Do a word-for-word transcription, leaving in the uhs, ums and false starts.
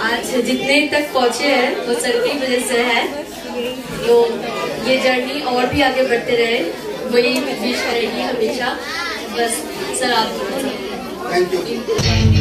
आज जितने तक पहुंचे हैं वो सर की वजह से है, तो ये जर्नी और भी आगे बढ़ते रहे, वही विश करेगी हमेशा। बस सर आप थैंक यू।